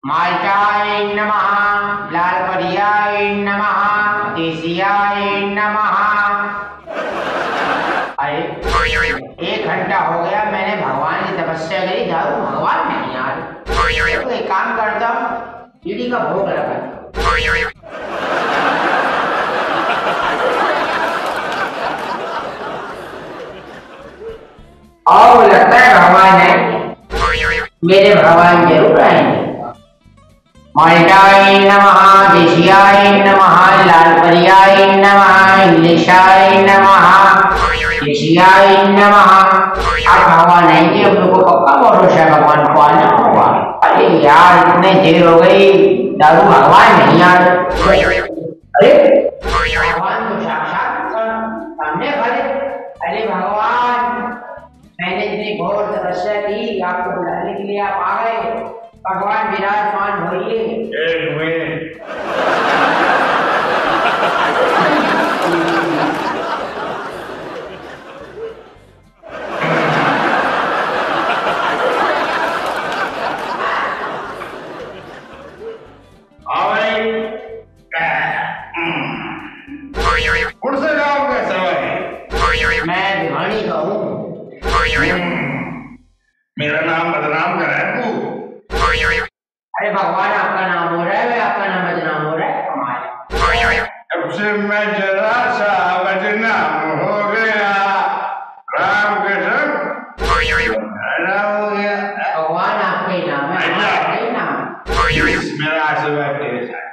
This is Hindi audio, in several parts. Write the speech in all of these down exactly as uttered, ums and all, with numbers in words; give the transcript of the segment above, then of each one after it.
माल्टाय नमः, लाल परियाय नमः, देसियाय नमः। अरे एक घंटा हो गया, मैंने भगवान की तपस्या करी, दारू भगवान नहीं यार। तो एक काम करता हूँ, सीढ़ी का भोग लगाता हूँ। और लगता है भगवान है, मेरे भगवान जरूर आएंगे। माल्टाय नमः, देसियाय नमः, लाल परियाय नमः, इंग्लिशाय नमः, देसियाय नमः। अब भगवान आएंगे, हम लोग को पक्का भरोसा है भगवान को आना होगा। अरे यार इतने देर हो गई, दारू भगवान नहीं यार। अरे भगवान तो साक्षात सामने खड़े। अरे भगवान, मैंने इतनी घोर तपस्या की, आपको बुलाने के लिए आप आ गए। भगवान विराजमान होइए। एक मिनट। उड़से जाओगे सवाई। मैं भिवानी का हूँ। मेरा नाम बदनाम कर रहा है तू। अरे भगवान आपका नाम हो रहा है, मैं आपका नाम बदनाम हो रहा है। कमाल। अब से मैं जरा सा बदनाम हो गया, राम के संग भरा हो गया। भगवान आपका ही नाम है, आपका ही नाम। मेरा आशीर्वाद तेरे साथ।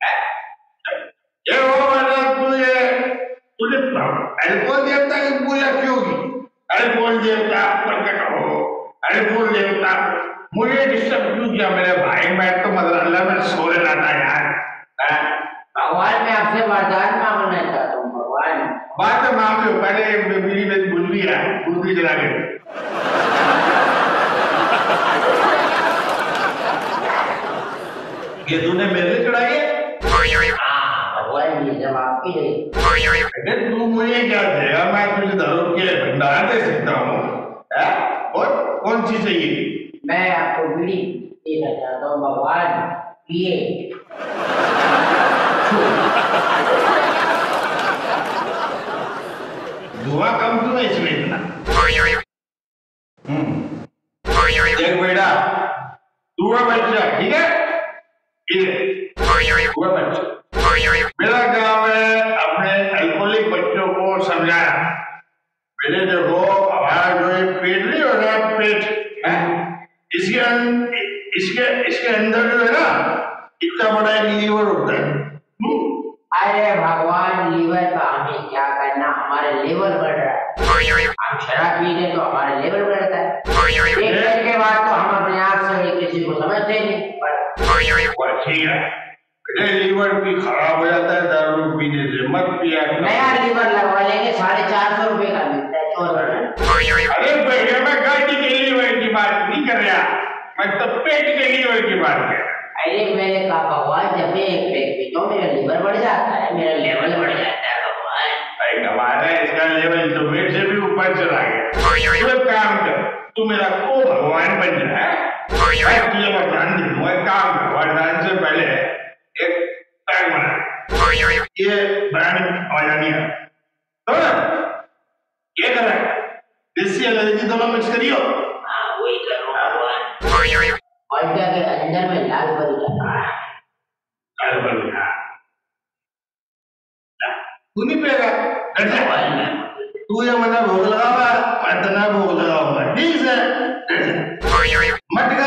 ये वो मतलब तुझे तुझे अल्कोहल देवता की पूजा क्यों की? अल्कोहल देवता प्रकट हो, अल्कोहल देवता मुझे डिस्टर्ब क्यों किया? मेरे भाई मैं तो मदरसा में सो लेना था यार। भगवान मैं आपसे वरदान मांगना चाहता हूँ। भगवान बात तो मांग लो, पहले बीड़ी में बुझ लिया, दूसरी जला के। ये तूने मेरे लिए चढ़ाई है? भगवान ये जब आपकी है। अरे तू मुझे क्या देगा? मैं तुझे दारू के भंडार दे सकता हूँ। और कौन सी चाहिए? मैं आपको बीड़ी देना चाहता हूँ भगवान, पिए। धुआं कम क्यों है इसमें इतना? देख बेटा, धुआं बच्चा ठीक है? धुआं बच्चा मेरा काम है अपने अल्कोहलिक बच्चों को समझाना। मेरे देखो हमारा जो एक पेट नहीं हो रहा, पेट इसके अं, इसके इसके अंदर जो है ना, इतना बड़ा एक लीवर होता है। अरे भगवान, लीवर का हमें क्या करना, हमारे लेवल बढ़ रहा है। हम शराब पी रहे तो हमारा लेवल बढ़ता है। एक दिन के बाद तो हम अपने आप से किसी को समझते नहीं। ठीक है, लीवर भी खराब हो जाता है दारू पीने से, मत पिया। नया लीवर लगवा लेंगे, साढ़े चार सौ रुपए का मिलता है। अरे भैया मैं गाड़ी के लीवर की बात नहीं कर रहा, मैं तो पेट के लीवर की बात कर रहा। अरे मैंने कहा भगवान, जब मैं एक पेट पीता हूँ मेरा लीवर बढ़ जाता है, मेरा लेवल बढ़ जाता है भगवान। अरे हमारा इसका लेवल तो पेट से भी ऊपर चला गया। तू एक काम कर, तू मेरा को भगवान बन जा। मैं तुझे वरदान दे दूंगा। एक काम कर, वरदान से पहले एक पैक बना, ये ब्रांड ऑर्गेनिक तो ना ये कर रहा है, देसी एलर्जी दोनों मिक्स करियो। हाँ वही करो भगवान। और क्या के अंदर में लाल परी जाता है। लाल परी है, तू नहीं पिएगा? तू ये मना भोग लगावा, मैं तना भोग लगाऊंगा, ठीक है? मटका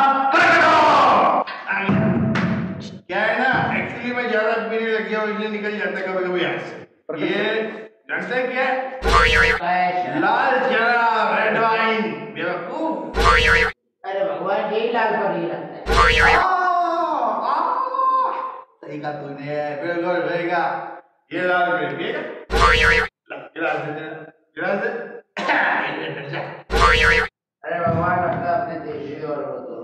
क्या है ना, एक्चुअली मैं ज्यादा पीने लग गया हूँ, इसलिए निकल जाता है कभी कभी यहाँ से। ये जानते हैं क्या है? लाल शराब, रेड वाइन, बेवकूफ। अरे भगवान, यही लाल परी लगता है। सही कहा तूने, बिल्कुल सही कहा। ये लाल परी पिएगा? गिलास दे दे, गिलास दे। अरे भगवान, लगता है अपने देशी और वो तो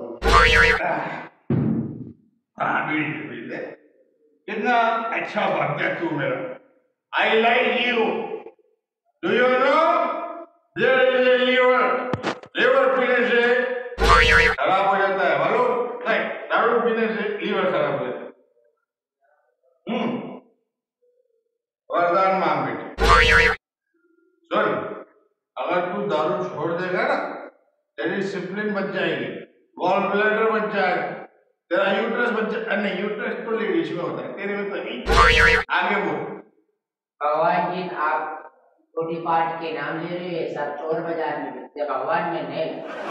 हाँ बीड़ी बीड़ी दे। कितना अच्छा भक्त है तू मेरा। I like you. Do you know? There is a liver. Liver पीने से खराब हो जाता है, मालूम? नहीं, दारू वरदान मांग बेटे। सुन, अगर तू दारू छोड़ देगा ना, तेरी डिसिप्लिन बच जाएगी, गॉल ब्लैडर बच जाएगा, तेरा यूट्रस बच जाएगा। नहीं, यूट्रस तो लेडीज में होता है, तेरे में तो नहीं। आगे बोल। भगवान जी, आप छोटी पार्ट के नाम ले रहे हैं, सब चोर बाजार में बिकते, भगवान में नहीं।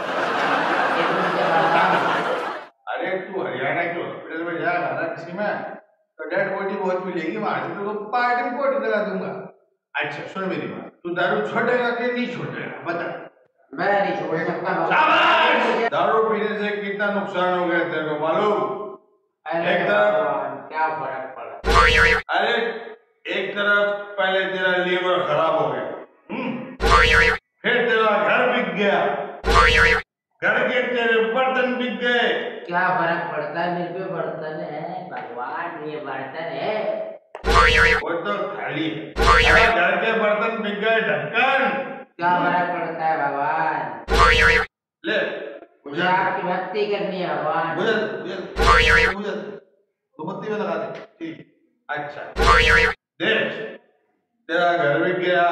अरे तू हरियाणा के हॉस्पिटल में जाएगा ना किसी में, तो डेड बॉडी बहुत मिलेगी, वहां से तो पार्टी में पोटी दिला दूंगा। अच्छा सुन मेरी बात, तू दारू छोड़ेगा कि नहीं छोड़ेगा बता। मैं नहीं छोड़ सकता। शाबाश! दारू पीने से कितना नुकसान हो गया तेरे को मालूम? एक तरफ क्या फर्क पड़ा? अरे एक तरफ पहले तेरा लीवर खराब हो गया, हम्म, फिर तेरा घर बिक गया, घर के तेरे बर्तन बिक गए। क्या फर्क पड़ता है? मेरे पे बर्तन है भगवान, ये बर्तन है, वो तो खाली है। घर के बर्तन बिक गए, ढक्कन। क्या फर्क पड़ता है भगवान? ले मुझे आपकी भक्ति करनी है भगवान। मुझे मुझे मुझे तो बत्ती में लगा दे। ठीक, अच्छा देख, तेरा घर बिक गया,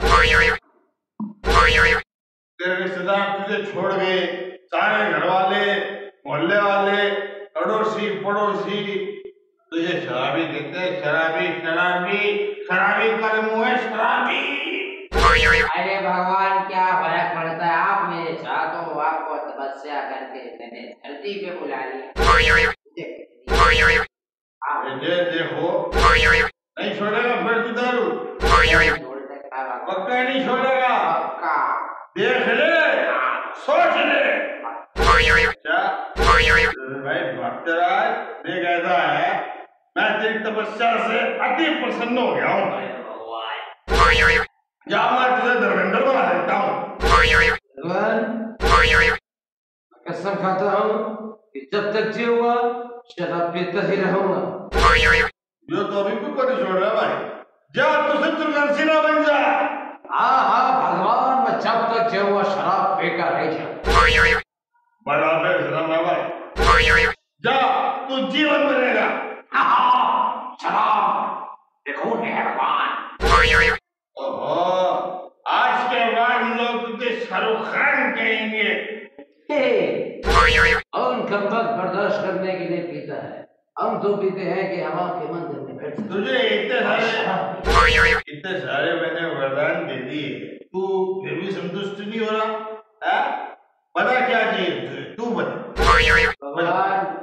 तेरे रिश्तेदार तुझे छोड़ गए, सारे घर वाले, मोहल्ले वाले, अड़ोसी पड़ोसी तुझे शराबी कहते हैं। शराबी शराबी शराबी का मुंह है, शराबी। अरे भगवान, क्या फर्क पड़ता है? आप मेरे साथ हो, आपको तपस्या करके मैंने धरती पे बुला लिया। ये देखो, नहीं छोड़ेगा फिर तू दारू? पक्का नहीं छोड़ेगा? पक्का। देख ले, सोच ले। क्या भाई भक्तराज, देख ऐसा है, मैं तेरी तपस्या से अति प्रसन्न हो गया हूँ भगवान। या मैं तुझे धर्मेंद्र बना देता हूँ भगवान। कसम खाता हूँ कि जब तक जीऊंगा शराब पीता ही रहूंगा। जो तो अभी भी नहीं छोड़ रहा भाई, जा तू शत्रुघ्न सिन्हा बन जा। हाँ हाँ भगवान, मैं जब तक जीऊंगा शराब पीकर रह जाऊंगा। बड़ा बेशरम है भाई, जा तू जीवन बनेगा। शराब देखो है भगवान। ओहो, आज के बाद लोग तुझे शाहरुख खान कहेंगे। हम कब तक बर्दाश्त करने के लिए पीता है, हम तो पीते हैं कि हवा के मंदिर में बैठ। तुझे इतने सारे इतने सारे मैंने वरदान दे दिए, तू फिर भी संतुष्ट नहीं हो रहा है? बता क्या चाहिए तुझे, तू बता। भगवान,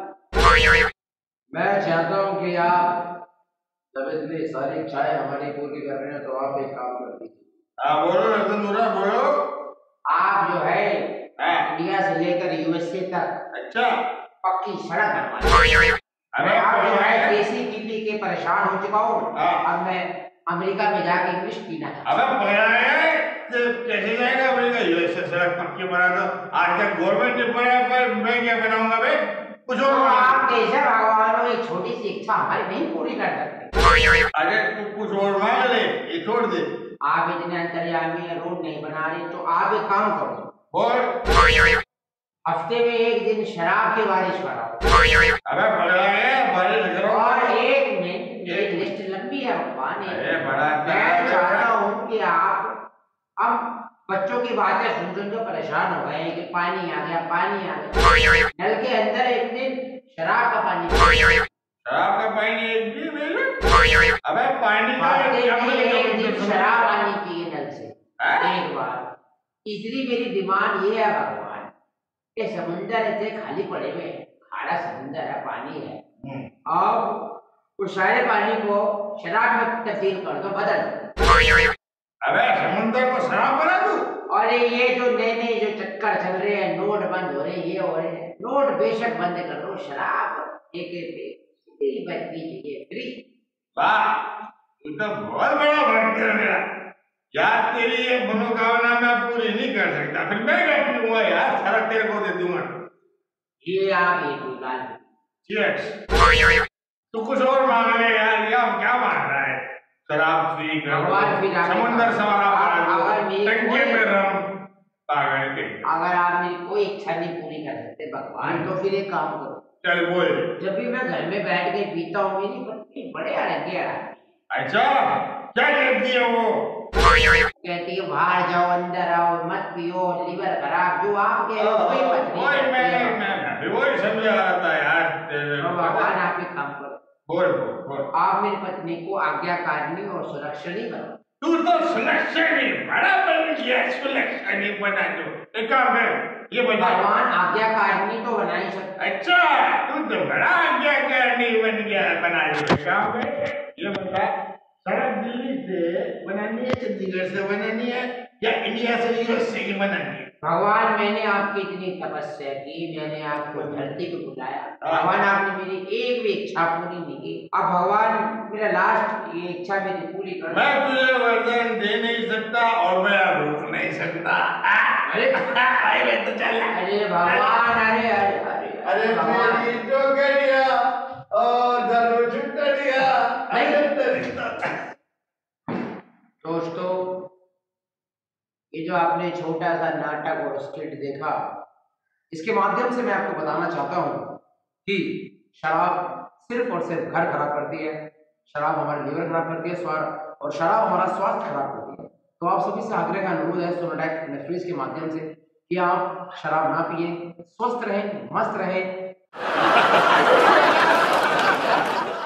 मैं चाहता हूँ कि आप जब इतनी सारी इच्छाएं हमारी पूरी कर रहे हैं, तो आप एक काम कर दीजिए। हाँ बोलो रतन दूरा, बोलो। आप जो है इंडिया से लेकर यूएसए तक अच्छा पक्की सड़क बनवा। अरे आप जो है देसी पीपी के परेशान हो चुका हूँ, अब मैं अमेरिका में जाके इंग्लिश पीना है। अबे कैसे जाएगा अमेरिका? यूएसए सड़क पक्की बना दो, आज तक गवर्नमेंट ने बनाया, पर मैं क्या बनाऊंगा बे? कुछ और आप कैसे भगवान हो, एक छोटी सी इच्छा हमारी नहीं पूरी कर सकते? अरे तू कुछ और मांग ले, ये छोड़ दे। आप इतने अंतर्यामी रोड नहीं बना रहे, तो आप एक काम करो, और हफ्ते में एक दिन शराब की बारिश कराओ। अबे बड़ा है, बारिश करो। और एक मिनट, मेरी लिस्ट लंबी है भगवान। अरे बड़ा मैं चाहता हूँ कि आप, हम बच्चों की बातें सुन सुन के परेशान हो गए कि पानी आ गया, पानी आ गया। नल के अंदर एक दिन शराब का पानी, शराब का पानी एक दिन मिले? अबे पानी का एक दिन शराब पानी पिए नल से एक बार। तीसरी मेरी डिमांड ये है भगवान कि समुंदर ऐसे खाली पड़े हुए, खारा समुंदर है, पानी है, अब उस सारे पानी को शराब में तब्दील कर दो, बदल दो। अबे समुंदर को शराब बना दूं? और ये जो नए नए जो चक्कर चल रहे हैं, नोट बंद हो रहे हैं, ये हो रहे हैं, नोट बेशक बंद कर दो, शराब एक एक बचनी चाहिए फ्री। वाह, तू तो बहुत बड़ा भक्त है मेरा यार। तेरी ये मनोकामना मैं पूरी नहीं कर सकता, फिर मैं क्या पीऊंगा यार? सारा तेरे को दे दूंगा। ये आप एक गुलाल। चीयर्स। तू कुछ और मांग ले यार, ये आप क्या मांग रहा है? शराब फ्री कर दो, समुंदर सवारा बना दो, टंकी में रम, पागल के। अगर आप मेरी कोई इच्छा नहीं पूरी कर सकते भगवान, तो फिर एक काम करो, चल बोल। जब भी मैं घर में बैठ के पीता हूँ, मेरी पत्नी बड़े अड़ंगे आ। अच्छा क्या कहती है वो? कहती है बाहर जाओ अंदर आओ मत पियो लीवर खराब जो आप कह रहे हो वही पत्नी वही कहती मैं है। मैं मैं भी वही समझा रहा था यार। तो भगवान आप एक काम करो, बोल बोल बोल। आप मेरी पत्नी को आज्ञाकारिणी और सुरक्षणी बनाओ। तू तो सुलक्षणी बड़ा बन गया, सुलक्षणी बना दो। एक काम कर, ये बता। भगवान आज्ञाकारिणी तो बना ही सकता। अच्छा, तू तो बड़ा आज्ञाकारिणी बन गया, बना दो। एक काम कर, ये बता, सड़क दिल्ली से बनानी है, चंडीगढ़ से बनानी है, या इंडिया से यूएसए की बनानी है? भगवान मैंने आपकी इतनी तपस्या की, मैंने आपको धरती को बुलाया, भगवान आपने मेरी एक भी इच्छा पूरी नहीं की। अब भगवान मेरा लास्ट ये इच्छा मेरी पूरी कर। मैं तुझे वरदान दे नहीं सकता और मैं रोक नहीं सकता। अरे अरे तो चल। अरे भगवान, अरे अरे अरे अरे मेरी टोकरिया और दरो छुट्टिया। दोस्तों, ये जो आपने छोटा सा नाटक और स्किट देखा, इसके माध्यम से मैं आपको बताना चाहता हूँ कि शराब सिर्फ और सिर्फ घर खराब करती है, शराब हमारे लीवर खराब करती है, स्वास्थ्य और शराब हमारा स्वास्थ्य खराब करती है। तो आप सभी से आग्रह का अनुरोध है सोनोटेक नेटफ्लिक्स के माध्यम से कि आप शराब ना पिए, स्वस्थ रहें, मस्त रहें।